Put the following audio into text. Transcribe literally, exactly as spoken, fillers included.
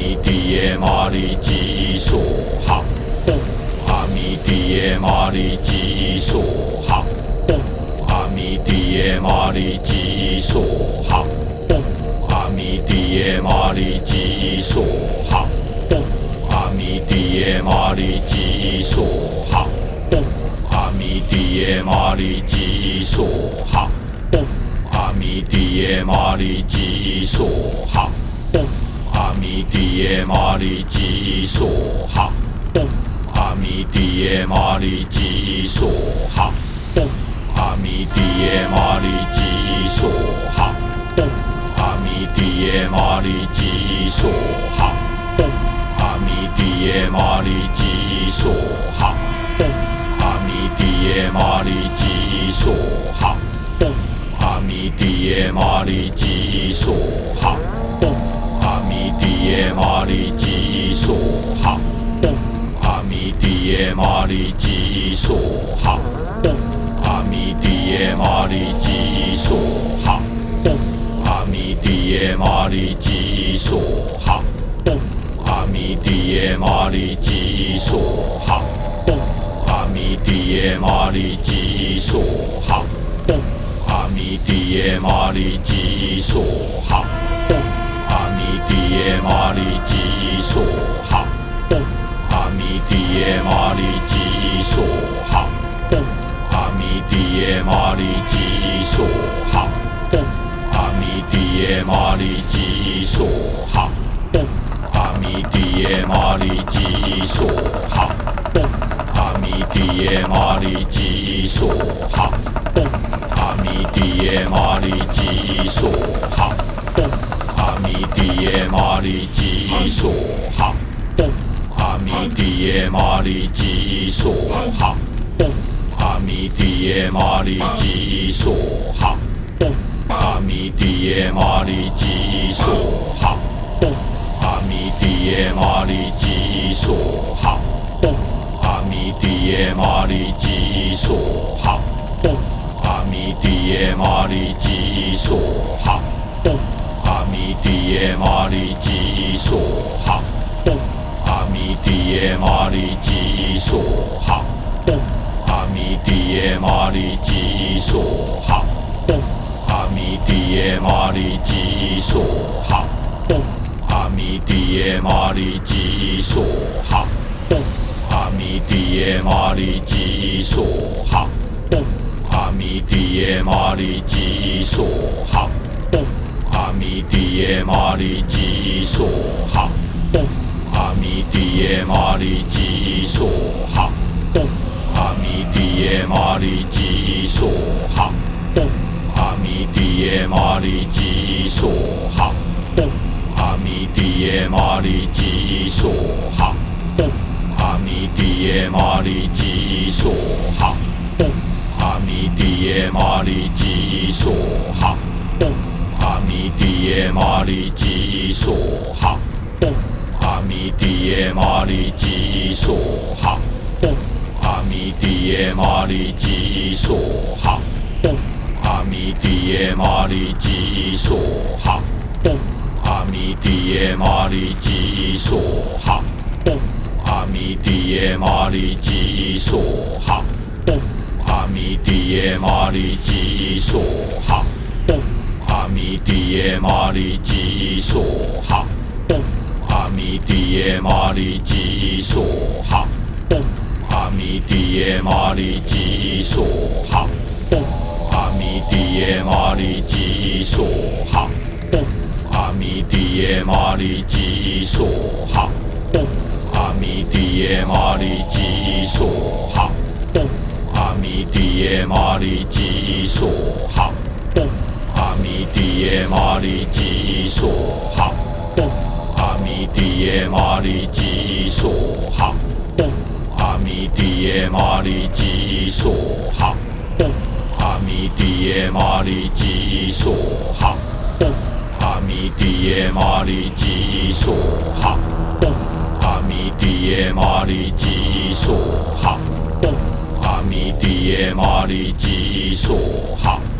弥爹玛利基梭哈，阿弥爹玛利基梭哈，阿弥爹玛利基梭哈，阿弥爹玛利基梭哈，阿弥爹玛利基梭哈，阿弥爹玛利基梭哈，阿弥爹玛利基梭哈。阿弥爹玛利基梭哈，阿弥爹玛利基梭哈，阿弥爹玛利基梭哈，阿弥爹玛利基梭哈，阿弥爹玛利基梭哈，阿弥爹玛利基梭哈，阿弥爹玛利基梭哈。阿弥爹玛利基梭哈，阿弥爹玛利基梭哈，阿弥爹玛利基梭哈，阿弥爹玛利基梭哈，阿弥爹玛利基梭哈，阿弥爹玛利基梭哈，阿弥爹玛利基梭哈。阿弥爹玛利基梭哈，阿弥爹玛利基梭哈，阿弥爹玛利基梭哈，阿弥爹玛利基梭哈，阿弥爹玛利基梭哈，阿弥爹玛利基梭哈，阿弥爹玛利基梭哈。阿弥爹玛利基梭哈，阿弥爹玛利基梭哈，阿弥爹玛利基梭哈，阿弥爹玛利基梭哈，阿弥爹玛利基梭哈，阿弥爹玛利基梭哈，阿弥爹玛利基梭哈。阿弥爹玛利基梭哈，阿弥爹玛利基梭哈，阿弥爹玛利基梭哈，阿弥爹玛利基梭哈，阿弥爹玛利基梭哈，阿弥爹玛利基梭哈，阿弥爹玛利基梭哈。阿弥爹玛利基梭哈，阿弥爹玛利基梭哈，阿弥爹玛利基梭哈，阿弥爹玛利基梭哈，阿弥爹玛利基梭哈，阿弥爹玛利基梭哈，阿弥爹玛利基梭哈。阿弥爹玛利基梭哈，阿弥爹玛利基梭哈，阿弥爹玛利基梭哈，阿弥爹玛利基梭哈，阿弥爹玛利基梭哈，阿弥爹玛利基梭哈，阿弥爹玛利基梭哈。阿弥爹玛利基梭哈，阿弥爹玛利基梭哈，阿弥爹玛利基梭哈，阿弥爹玛利基梭哈，阿弥爹玛利基梭哈，阿弥爹玛利基梭哈，阿弥爹玛利基梭哈。阿弥爹玛利基梭哈，阿弥爹玛利基梭哈，阿弥爹玛利基梭哈，阿弥爹玛利基梭哈，阿弥爹玛利基梭哈，阿弥爹玛利基梭哈，阿弥爹玛利基梭哈。